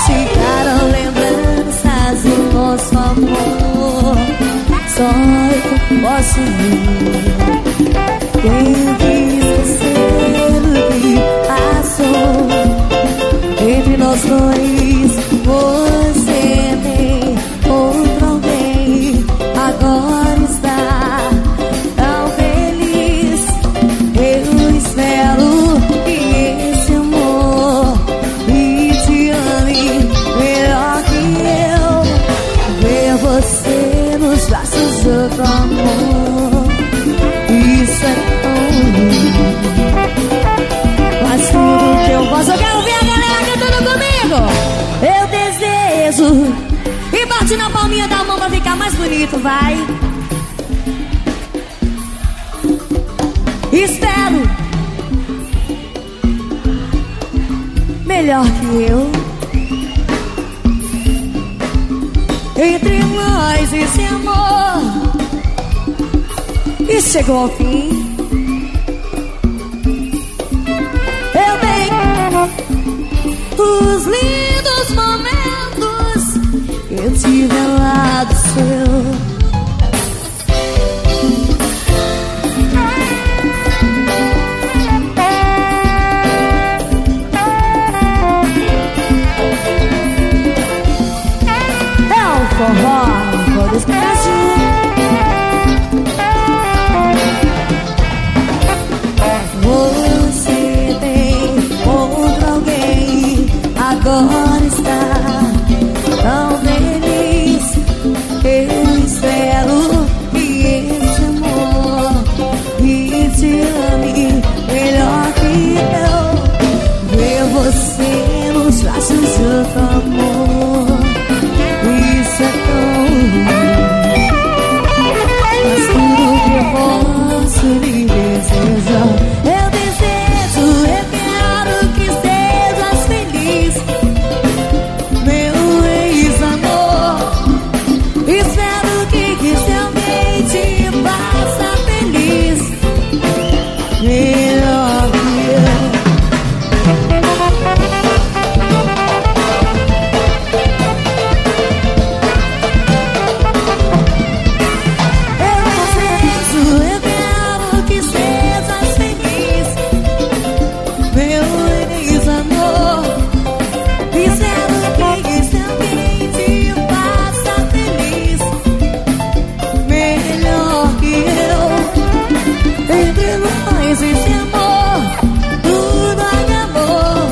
ficaram lembranças do nosso amor. Só eu posso ver. Tenho que esquecer o que passou entre nós dois. Você tem outro alguém, agora está tão feliz. Eu espero que esse amor me te ame melhor que eu. Ver você nos braços de outro amor, isso é tão ruim. Mas tudo que eu posso, eu quero ver a galera cantando comigo. Eu desejo. E bate na palminha da mão pra ficar mais bonito, vai. Espero melhor que eu. Entre nós esse amor e chegou ao fim. Eu tenho os lindos momentos que eu tive ao lado seu. Forró, vou despedir. Você tem outro alguém, agora está tão feliz. Eu espero que esse amor me te ame melhor que eu. Ver você nos braços de outro amor, isso é tão ruim. Mas tudo que eu posso lhe desejar. Eu desejo, eu quero que sejas feliz, meu ex-amor. Espero que esse alguém te faça feliz melhor que eu. Esse amor, tudo acabou,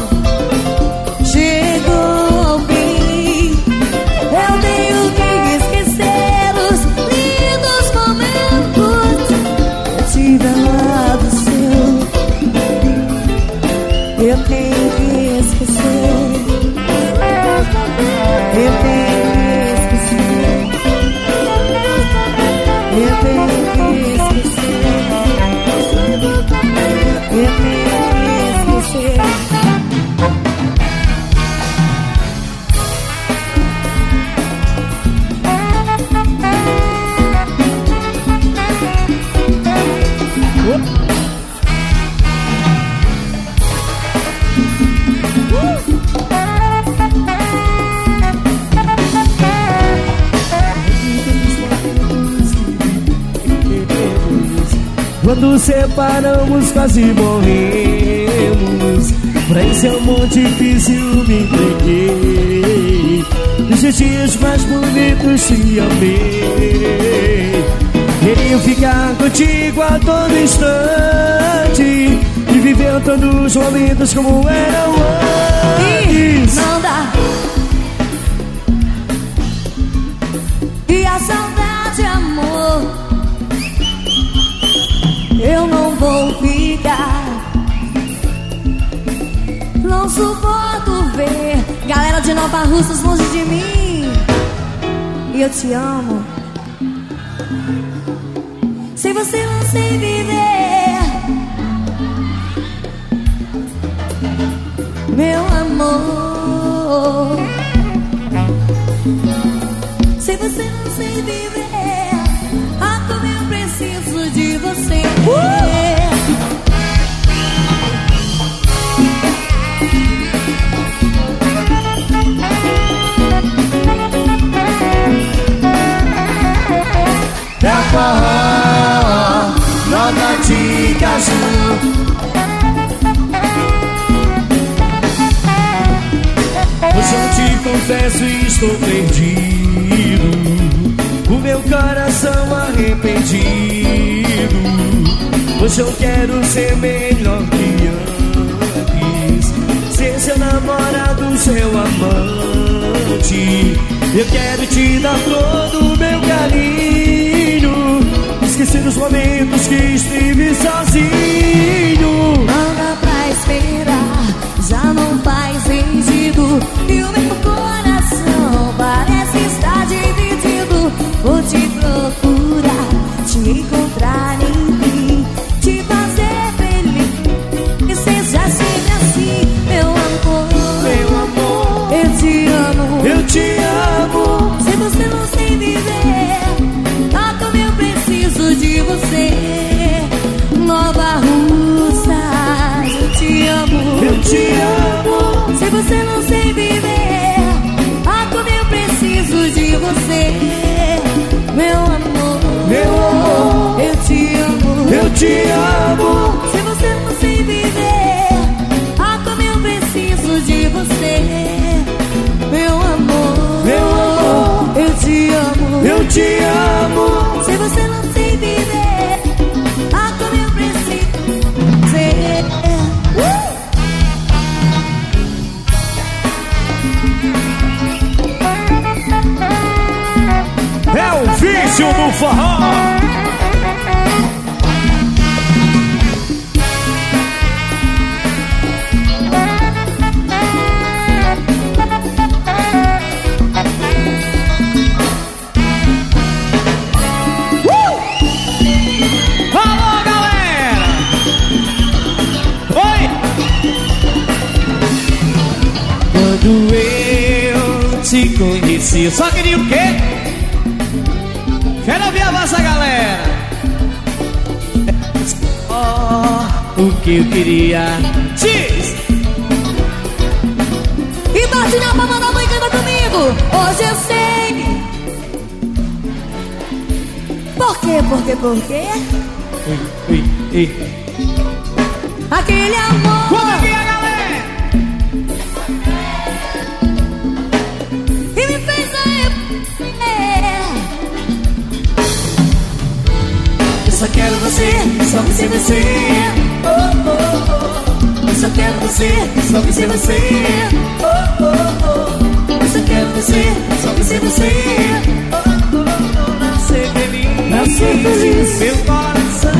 chegou ao fim. Eu tenho que esquecer os lindos momentos que eu tive ao lado seu. Eu tenho que esquecer. Eu tenho que esquecer. Eu tenho que esquecer. Eu tenho que esquecer. Quando separamos quase morremos. Pra esse amor difícil me entreguei. Nos dias mais bonitos te amei. Queria ficar contigo a todo instante e viver todos os momentos como eram antes. E não dá. E a saudade, amor, eu não vou ficar. Não suporto ver galera de Nova Russas longe de mim. E eu te amo. Sem você não sei viver, meu amor. Sem você não sei viver. Ah, como eu preciso de você. Hoje eu te confesso e estou perdido, o meu coração arrependido. Hoje eu quero ser melhor que antes, ser seu namorado, seu amante. Eu quero te dar todo o meu carinho, esquecer os momentos que estive sozinho. Não dá pra esperar, já não faz sentido, e o meu coração parece estar dividido. Vou te procurar, te encontrar em mim, te fazer feliz, e seja sempre assim, meu amor. Meu amor, eu te amo, eu te amo. Se você não sei viver, ah, como eu preciso de você. Nova Russa, eu te amo, eu te amo. Se você não sei viver, ah, como eu preciso de você. Meu amor, eu te amo, eu te amo. Se você não sei viver, ah, como eu preciso de você. Meu amor, eu te amo, eu te amo. Se você não sei viver, ah, como eu preciso ser. É o vício do forró. Alô, galera! Oi! Quando eu te conheci, eu só queria o quê? Quero ouvir a voz da galera. O que eu queria. Diz! E bate na palma da mãe, canta comigo. Hoje eu sei. Por quê? Ui. Aquele amor. Como é que é, galera? E me fez Eu só quero você, só você. Eu só quero você, só você. Eu só quero você, só você. Nascer feliz, meu coração.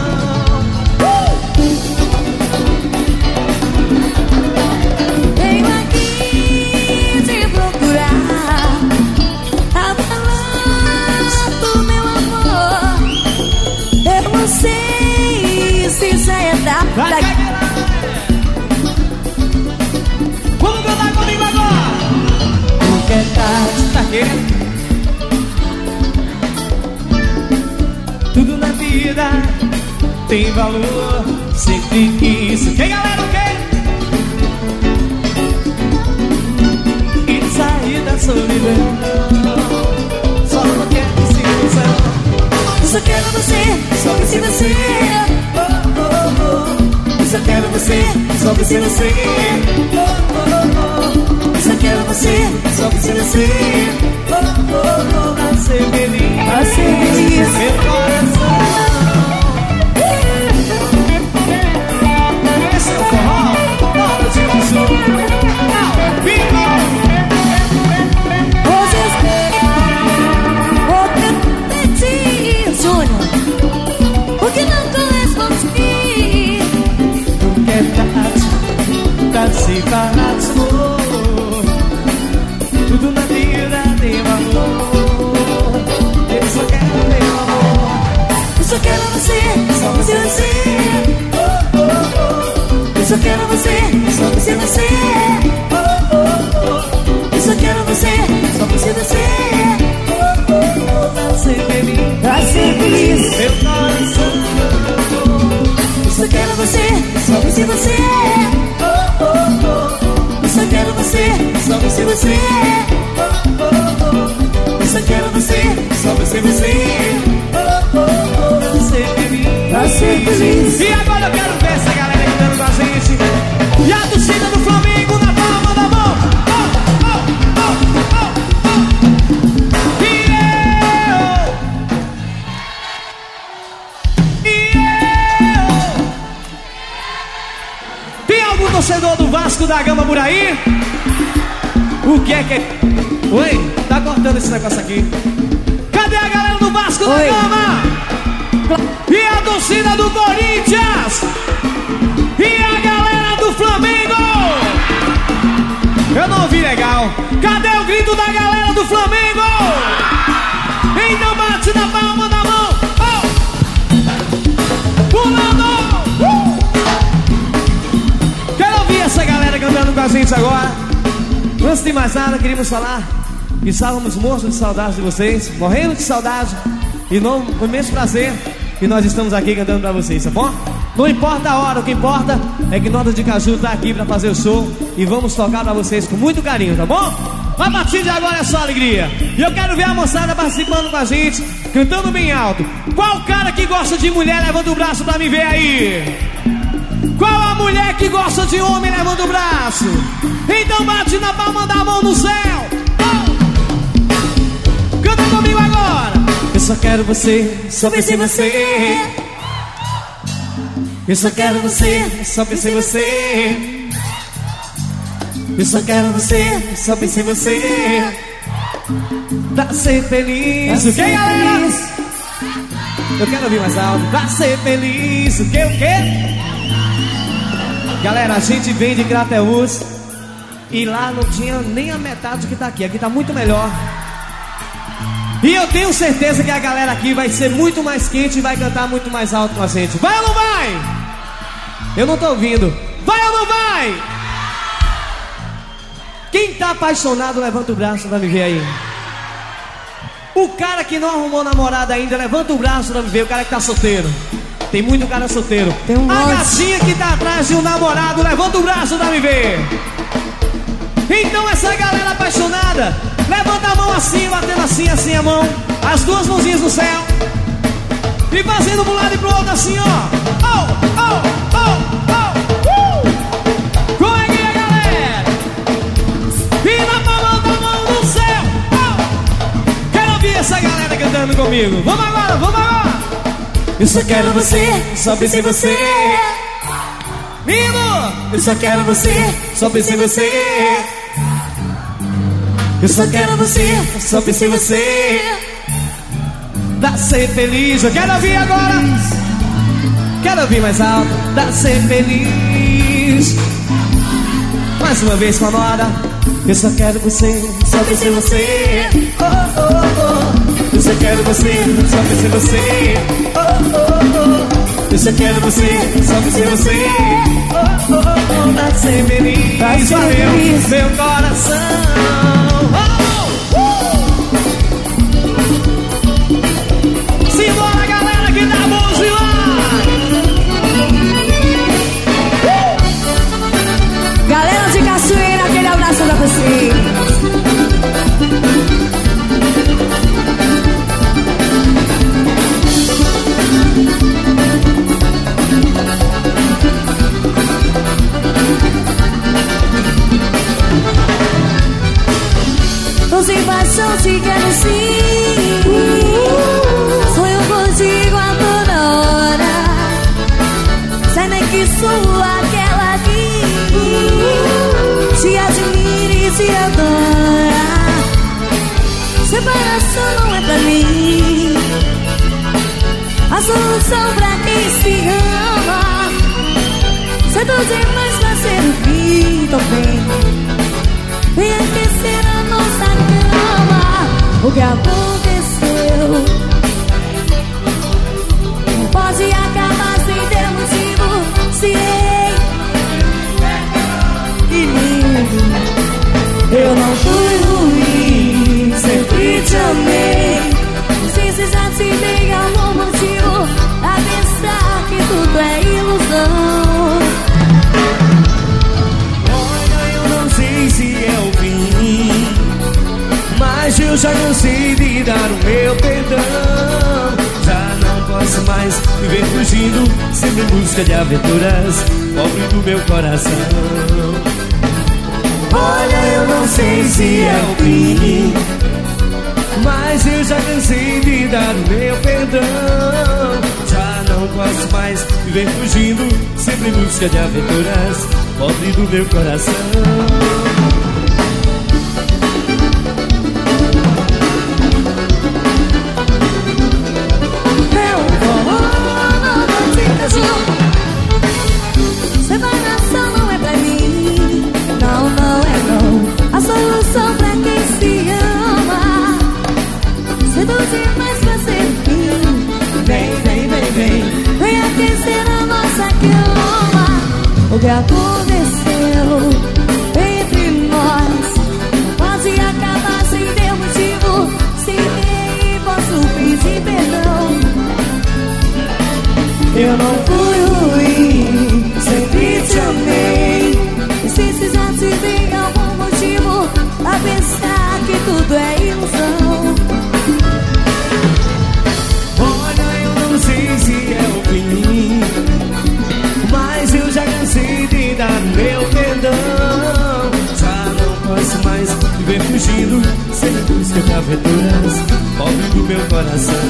Venho aqui te procurar, a falar do meu amor. Eu não sei se já é da. Vamos cantar comigo agora. Porque é tarde, tá querendo? Tudo na vida tem valor, sempre quis. Quem, galera, o quê? E sair da solidão, só não quero desilusão. Eu só quero você, Só você. Eu só quero você, só você. Eu só quero você, só você. Nascer feliz, meu coração. Esse é o forró, bora de novo. Viva! hoje eu sei. Vou repetir, Júnior, porque não correspondi. Porque é tarde, tá separado, amor. Tudo na vida tem valor. Eu só quero meu amor. Eu só quero você, Só você. Eu só quero você, Só você. Eu só quero você, Só você. Nascer feliz, meu coração. eu só quero você, Só você. eu só quero você, Só você. eu só quero você. Só você. Nascer feliz. Nascer feliz. E agora? da Gama por aí? O que é que é? Oi, tá cortando esse negócio aqui. Cadê a galera do Vasco da Gama? E a torcida do Corinthians? E a galera do Flamengo? Eu não ouvi legal. Cadê o grito da galera do Flamengo? Então bate na palma da mão. Pulando! Quero ouvir essa galera cantando com a gente agora. Antes de mais nada, queríamos falar que estávamos mortos de saudade de vocês, morrendo de saudade. E não, com imenso prazer que nós estamos aqui cantando pra vocês, tá bom? Não importa a hora, o que importa é que Notas de Caju tá aqui pra fazer o show. E vamos tocar pra vocês com muito carinho, tá bom? A partir de agora é só alegria. E eu quero ver a moçada participando com a gente, cantando bem alto. Qual cara que gosta de mulher, levanta o braço pra me ver aí. Qual a mulher que gosta de homem, levanta o braço. Então bate na palma da mão no céu. Canta comigo agora. Eu só quero você, só pensei em você. Eu só quero você, só pensei em você. Eu só quero você, só pensei em você. Pra ser feliz. O que, galera? Eu quero ouvir mais alto. Pra ser feliz. O que, o quê? Galera, a gente vem de Crateús e lá não tinha nem a metade do que tá aqui. Aqui tá muito melhor. E eu tenho certeza que a galera aqui vai ser muito mais quente e vai cantar muito mais alto com a gente. Vai ou não vai? Eu não tô ouvindo. Vai ou não vai? Quem tá apaixonado, levanta o braço pra me ver aí. O cara que não arrumou namorada ainda, levanta o braço pra me ver. O cara que tá solteiro. Tem muito cara solteiro. Tem um a monte. gatinha que tá atrás de um namorado, levanta o braço pra me ver. Então essa galera apaixonada, levanta a mão assim, batendo assim, assim a mão. As duas mãozinhas no céu. E fazendo pro lado e pro outro assim, ó. Oh, oh, oh, oh. Como é que é, galera? E na palma da mão no céu. Oh. Quero ouvir essa galera cantando comigo. Vamos agora, vamos agora. Eu só quero você, só pensei em você. Mimo! Eu só quero você, só pensei em você. Eu só quero você, só pensei em você. Pra ser feliz. Eu quero ouvir agora. Quero ouvir mais alto. Pra ser feliz. Mais uma vez com a moda. Eu só quero você, só pensei em você. Oh, oh, oh. Eu só quero você, só pensei em você. Oh, oh, oh. Eu só quero você, só pensei em você. Oh, oh, oh. Pra ser feliz. Valeu, meu coração. Simbora, galera, que tá bom de lá. Galera de Cachoeira, aquele abraço pra vocês. Tô sem paixão, te quero sim. Sonho contigo a toda hora. Sai nem que sou aquela que te admira e te adora. Separação não é pra mim. A solução pra quem se ama. Cedo demais pra ser o fim, tô bem. Vem aquecer a nossa cama. O que aconteceu não pode acabar sem ter motivo. Se inimigo, eu não fui ruim, sempre te amei. Não sei se já te dei algum motivo a pensar que tudo é ilusão. Não sei se é o fim, mas eu já cansei de dar o meu perdão. Já não posso mais viver fugindo, sempre em busca de aventuras, pobre do meu coração. Olha, eu não sei se é o fim, mas eu já cansei de dar o meu perdão. Já não não posso mais viver fugindo, sempre em busca de aventuras, pobre do meu coração. Separação não é pra mim, não, não é não. A solução pra quem se ama, seduzir mais pra ser fim. Vem, vem, vem, vem, vem aquecer a nossa cama. O que aconteceu entre nós pode acabar sem ter motivo. Se nem posso pedir perdão. Eu não fui ruim, sempre te amei. E se precisasse de algum motivo a pensar que tudo é ilusão. Olha, eu não sei se é o fim, mas eu já cansei de dar meu perdão. Já não posso mais viver fugindo, sem busca de aventuras, pobre do meu coração.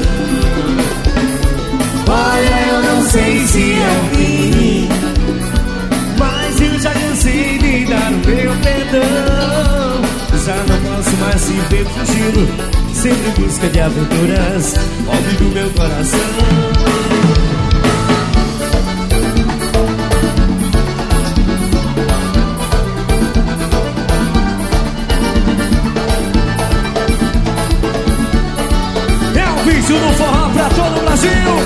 Olha, eu não sei se é o fim, mas eu já cansei de dar o meu perdão. Já não posso mais viver fugindo, sempre em busca de aventuras, pobre do meu coração. É um vídeo do forró pra todo o Brasil.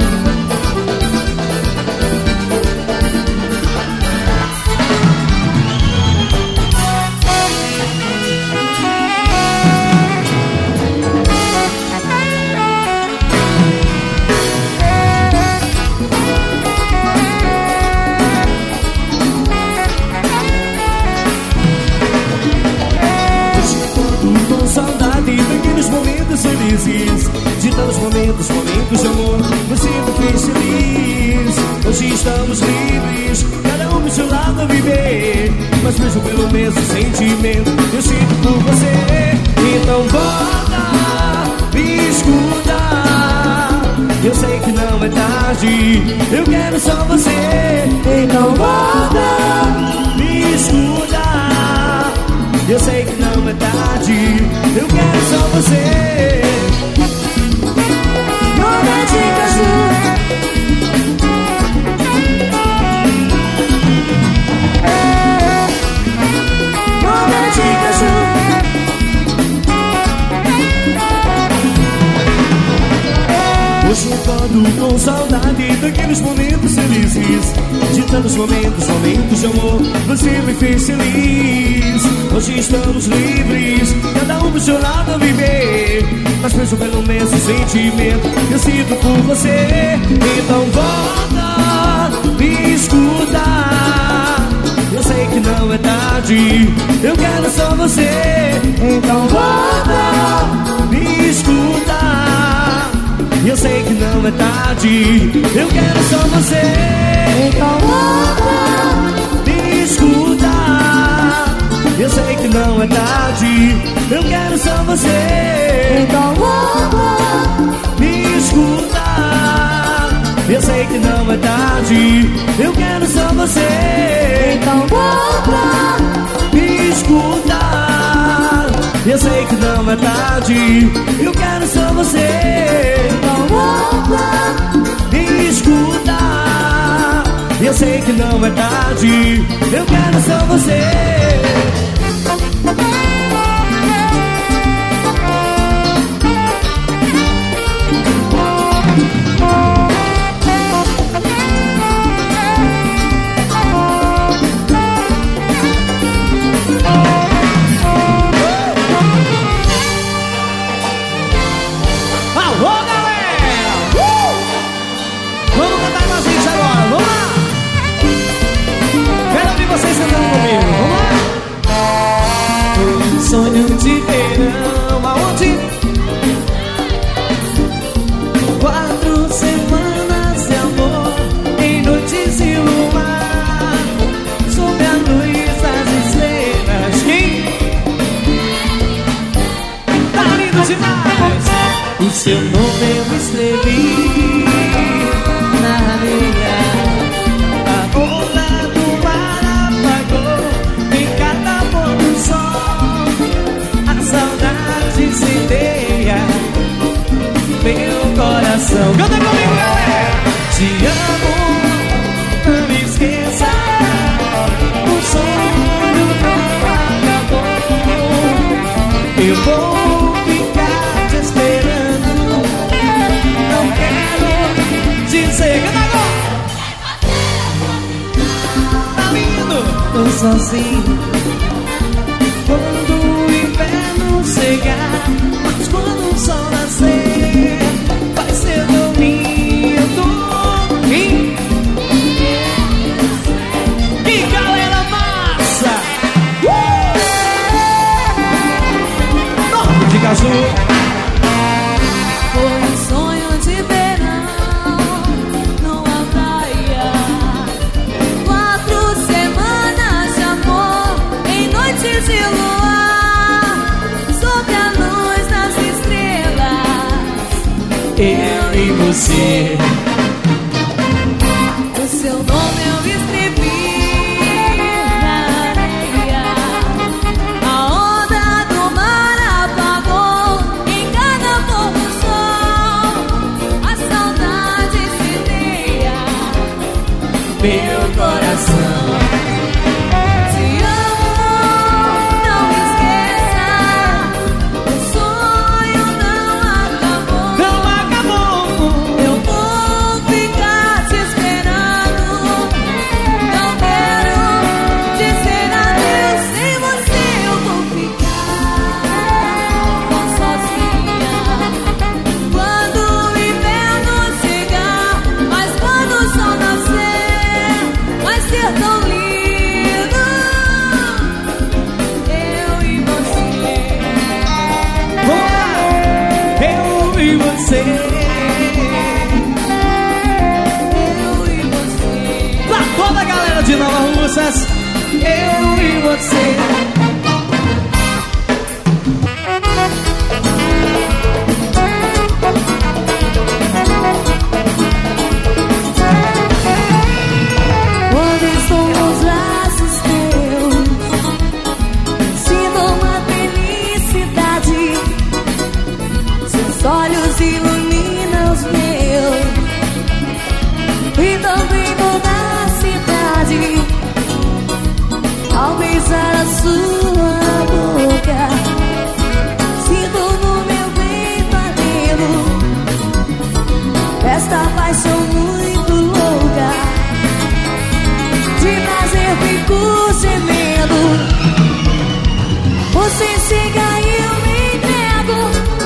Felizes, de tantos momentos, momentos de amor, me sinto feliz. Hoje estamos livres, cada um do seu lado a viver, mas mesmo pelo mesmo sentimento eu sinto por você. Então volta, me escuta, eu sei que não é tarde, eu quero só você. Então volta, me escuta, eu sei que não é tarde, eu quero só você. Nome de cachorro, nome de cachorro. Hoje eu acordo com saudade daqueles momentos felizes, de tantos momentos, momentos de amor, você me fez feliz. Hoje estamos livres, cada um do seu lado a viver, mas mesmo pelo mesmo sentimento eu sinto por você. Então volta, me escuta, eu sei que não é tarde, eu quero só você. Então volta, me escuta, eu sei que não é tarde, eu quero só você. Então volta, me escuta, eu sei que não é tarde, eu quero só você. então volta, Me escuta, eu sei que não é tarde, eu quero só você. então volta, Me escuta, eu sei que não é tarde, eu quero só você. então volta, Me escuta, eu sei que não é tarde, eu quero só você. Alô, galera! Vamos cantar com a gente agora, vamos lá! Quero ouvir vocês cantando comigo, vamos lá! Um sonho de verão, aonde? 4 semanas de amor, em noites de luar, sob a luz das estrelas. Quem? Tá lindo demais! O seu nome eu escrevi Te amo, não me esqueça. O sonho não acabou. Eu vou ficar te esperando. Não quero dizer que tá lindo. Tô sozinho quando o inverno chegar, mas quando o sol nascer vai ser tão lindo. Que galera massa! Norte de Caju. Foi um sonho de verão numa praia. 4 semanas de amor em noites de luar, sob a luz das estrelas. Eu e você. O seu nome eu escrevi na areia. A onda do mar apagou em cada pôr do sol. A saudade semeia meu coração. Te amo, não esqueça. O sonho não acabou. Não acabou. Eu vou ficar te esperando. Não quero dizer adeus. Sem você eu vou ficar sozinha. Quando o inverno chegar, mas quando o sol nascer, vai ser tão lindo. Eu e você. Eu e você. Eu e você. Pra toda a galera de Nova Russas, eu e você. Quando estou nos braços teus, sinto uma felicidade. Seus olhos iluminam os meus e também toda a cidade. Ao beijar a sua boca, sinto no meu peito ardendo esta paixão muito louca. De prazer fico gemendo. Você chega e eu me entrego,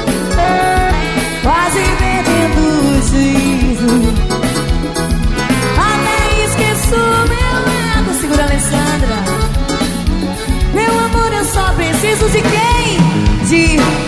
quase perdendo o juízo. Até esqueço meu ego. Segura, Alessandra. Meu amor, eu só preciso de quem? De